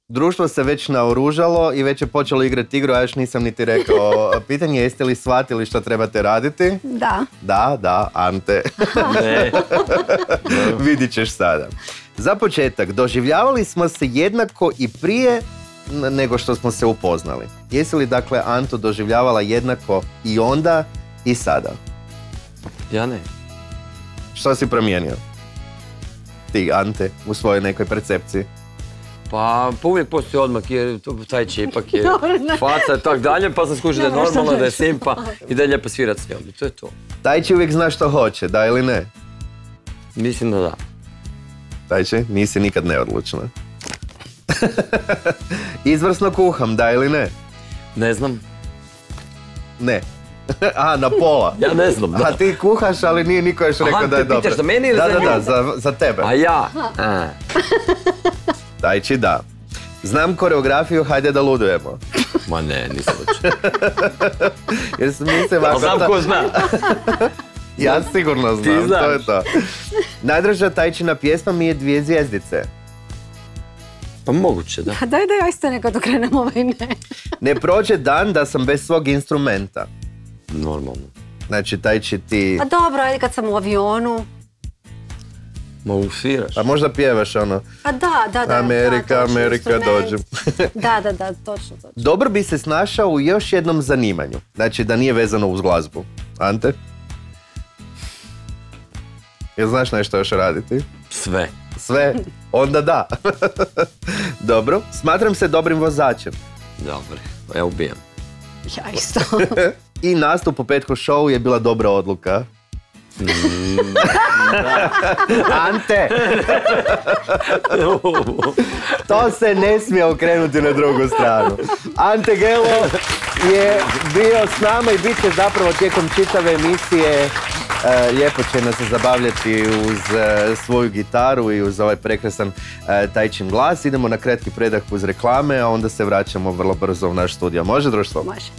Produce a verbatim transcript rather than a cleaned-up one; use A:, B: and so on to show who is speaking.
A: Društvo se već naoružalo i već je počelo igrati igru, a još nisam niti rekao. Pitanje je, jeste li shvatili što trebate raditi?
B: Da.
A: Da, da, Ante.
C: Ne.
A: Vidit ćeš sada. Za početak, doživljavali smo se jednako i prije nego što smo se upoznali. Jesi li, dakle, Anto doživljavala jednako i onda i sada?
C: Ja ne.
A: Što si promijenio? Ti, Ante, u svojoj nekoj percepciji?
C: Pa, pa uvijek postoji odmak jer taj će ipak je faca i tak dalje, pa sam skušao da je normalno, da je simpa i da je lijepo svirat s njom. I to je to.
A: Tajči uvijek zna što hoće, da ili ne?
C: Mislim da da.
A: Tajči, nisi nikad neodlučna. Izvrsno kuham, da ili ne?
C: Ne znam.
A: Ne. A, na pola.
C: Ja ne znam, da.
A: A ti kuhaš, ali nije niko još rekao
C: Aha,
A: da je
C: ti
A: dobro.
C: pitaš za mene ili
A: da,
C: za
A: da,
C: nju?
A: Da, za, za tebe.
C: A ja? A.
A: Tajči, da. Znam koreografiju, hajde da ludujemo.
C: Ma ne, nisam učin.
A: Jer sam mislim...
C: Ali znam ko zna.
A: Ja sigurno znam,
C: Ti znaš.
A: to je to. Najdraža Tajčina pjesma mi je Dvije zvjezdice.
C: Pa moguće, da.
B: Pa daj da ja isto nekad okrenem ovaj ne.
A: Ne prođe dan da sam bez svog instrumenta.
C: Normalno.
A: Znači, Tajči ti...
B: Pa dobro, ajde kad sam u avionu.
C: Ma usviraš.
A: Pa možda pjevaš ono...
B: Pa da, da, da.
A: Amerika,
B: da, točno,
A: Amerika,
B: instrument.
A: dođem.
B: Da, da, da, točno, točno.
A: Dobro bi se snašao u još jednom zanimanju. Znači, da nije vezano uz glazbu. Ante? Jel znaš nešto još raditi?
C: Sve.
A: Sve? Onda da. Dobro. Smatram se dobrim vozačem.
C: Dobre, ja ubijam.
B: Ja isto.
A: I nastup u Petko show je bila dobra odluka.
C: Mm,
A: Ante! To se ne smije okrenuti na drugu stranu. Ante Gelo je bio s nama i bit će zapravo tijekom čitave emisije. E, lijepo će nas zabavljati uz e, svoju gitaru i uz ovaj prekrasan e, Tajčin glas. Idemo na kratki predah uz reklame, a onda se vraćamo vrlo brzo u naš studio. Može, društvo?
B: Može.